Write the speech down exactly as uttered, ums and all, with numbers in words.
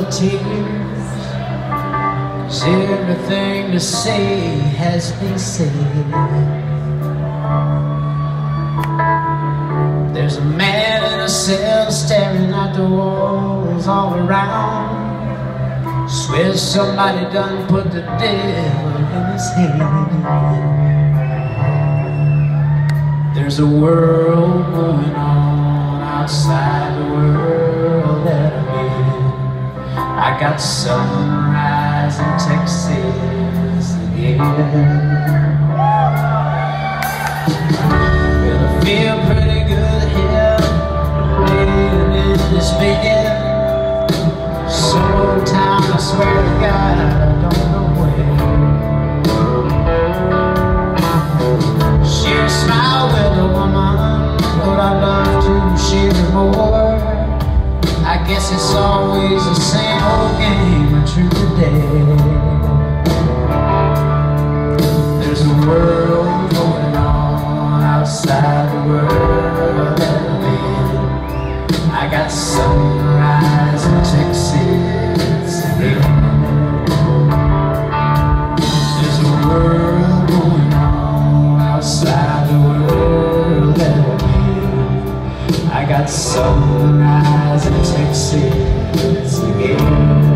of tears, 'cause everything to say has been said. There's a man in a cell staring at the walls all around. Swears somebody done put the devil in his head. There's a world going on outside the world that I'm in. I got sunrise in Texas again. Well, I feel pretty good here, laying in this bed. Sometime I swear to God I don't know where. Share a smile with a woman, but I love to share more. I guess it's always the same old game, true today. There's a world going on outside the world that I'm in. I got sunrise in Texas again. There's a world going on outside the world that I'm in. I got sunrise in Texas again.